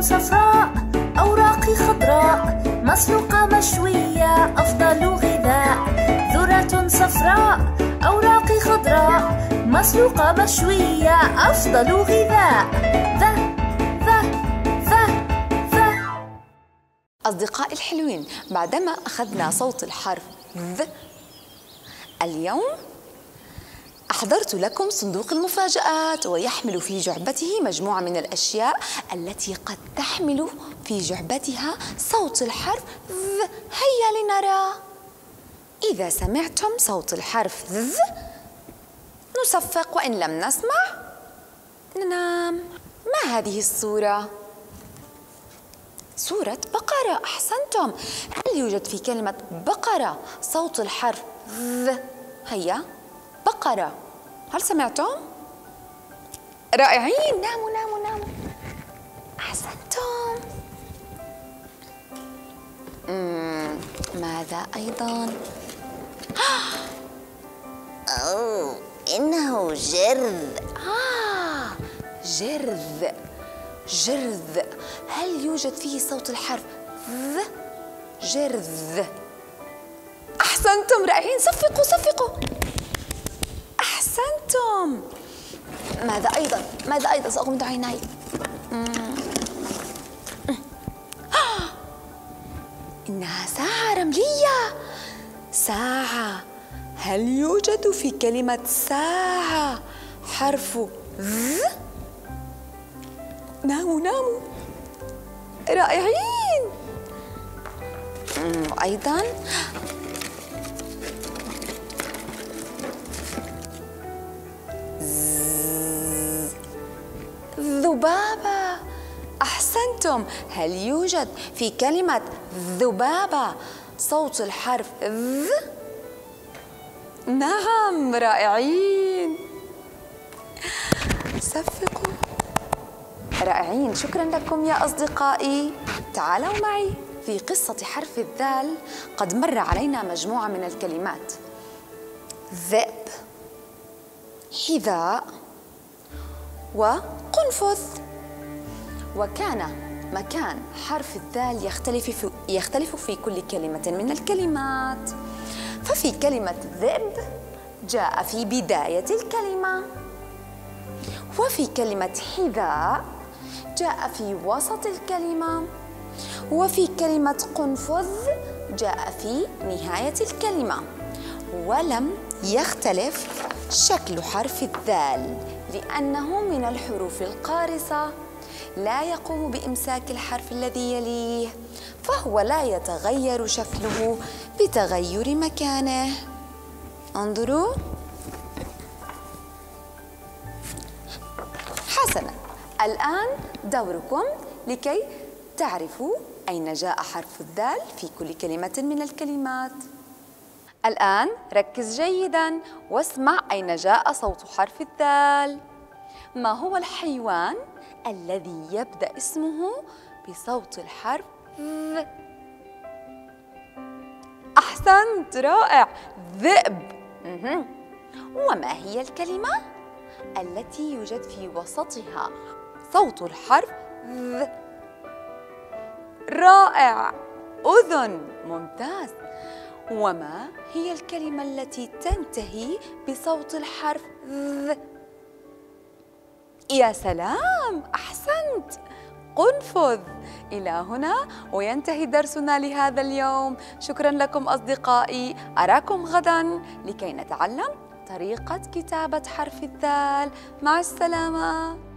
صفراء، أوراق خضراء، مسلوقة مشوية أفضل غذاء. ذرة صفراء، أوراق خضراء، مسلوقة مشوية أفضل غذاء. أصدقائي الحلوين، بعدما أخذنا صوت الحرف ذ، اليوم أحضرت لكم صندوق المفاجآت، ويحمل في جعبته مجموعة من الأشياء التي قد تحمل في جعبتها صوت الحرف ذ. هيا لنرى. إذا سمعتم صوت الحرف ذ نصفق، وإن لم نسمع ننام. ما هذه الصورة؟ صورة بقرة. أحسنتم. هل يوجد في كلمة بقرة صوت الحرف ذ؟ هيا بقرة. هل سمعتم؟ رائعين. ناموا ناموا ناموا. أحسنتم. ماذا أيضا؟ أوه، إنه جرذ. جرذ. جرذ. هل يوجد فيه صوت الحرف ذ؟ جرذ. أحسنتم. رائعين. صفقوا صفقوا. أحسنتم. ماذا أيضا؟ ماذا أيضا؟ سأغمض عيناي. إنها ساعة رملية. ساعة. هل يوجد في كلمة ساعة حرف ذ؟ ناموا ناموا. رائعين. أيضا ذبابة. أحسنتم. هل يوجد في كلمة ذبابة صوت الحرف ذ؟ نعم. رائعين. صفقوا. رائعين. شكرا لكم يا أصدقائي. تعالوا معي في قصة حرف الذال. قد مر علينا مجموعة من الكلمات: ذئب، حذاء، وقنفذ. وكان مكان حرف الذال يختلف في كل كلمة من الكلمات. ففي كلمة ذئب جاء في بداية الكلمة، وفي كلمة حذاء جاء في وسط الكلمة، وفي كلمة قنفذ جاء في نهاية الكلمة. ولم يختلف شكل حرف الذال لأنه من الحروف القارصة، لا يقوم بإمساك الحرف الذي يليه، فهو لا يتغير شكله بتغير مكانه. انظروا. حسنا، الآن دوركم لكي تعرفوا أين جاء حرف الذال في كل كلمة من الكلمات. الآن ركز جيداً واسمع أين جاء صوت حرف الذال. ما هو الحيوان الذي يبدأ اسمه بصوت الحرف ذ؟ أحسنت. رائع. ذئب. وما هي الكلمة التي يوجد في وسطها صوت الحرف ذ؟ رائع. أذن. ممتاز. وما هي الكلمة التي تنتهي بصوت الحرف ذ؟ يا سلام. أحسنت. قنفذ. إلى هنا وينتهي درسنا لهذا اليوم. شكرا لكم أصدقائي. أراكم غدا لكي نتعلم طريقة كتابة حرف الذال. مع السلامة.